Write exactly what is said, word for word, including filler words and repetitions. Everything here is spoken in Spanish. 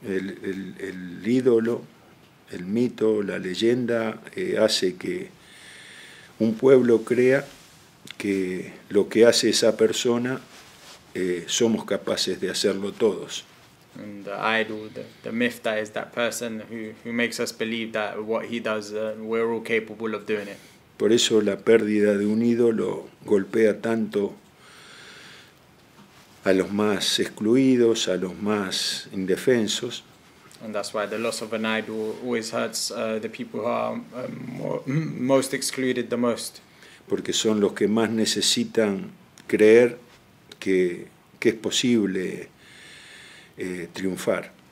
El, el, el ídolo, el mito, la leyenda eh, hace que un pueblo crea que lo que hace esa persona eh, somos capaces de hacerlo todos. And the idol, the, the myth that is that person who, who makes us believe that what he does, uh, we're all capable of doing it. Por eso la pérdida de un ídolo golpea tanto a los más excluidos, a los más indefensos. And that's why the loss of an idol always hurts uh, the people who are um, more, most excluded the most. Porque son los que más necesitan creer que, que es posible eh, triunfar.